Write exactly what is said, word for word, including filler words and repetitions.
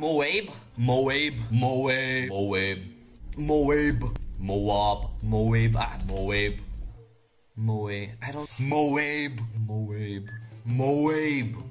M O A B, M O A B, M O A B, M O A B, M O A B, M O A B, M O A B, ah, M O A B, M O A B, I don't, M O A B, M O A B, M O A B.